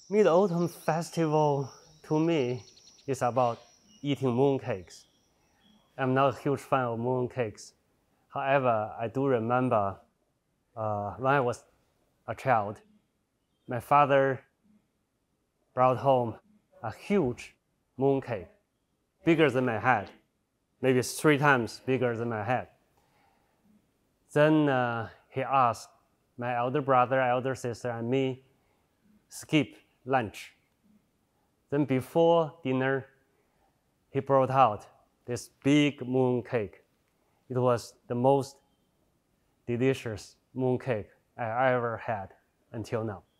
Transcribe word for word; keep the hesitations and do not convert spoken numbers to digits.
Mid-Autumn Festival, to me, is about eating mooncakes. I'm not a huge fan of mooncakes. However, I do remember uh, when I was a child, my father brought home a huge mooncake, bigger than my head, maybe three times bigger than my head. Then uh, he asked my elder brother, elder sister, and me skip lunch. Then before dinner, he brought out this big mooncake. It was the most delicious mooncake I ever had until now.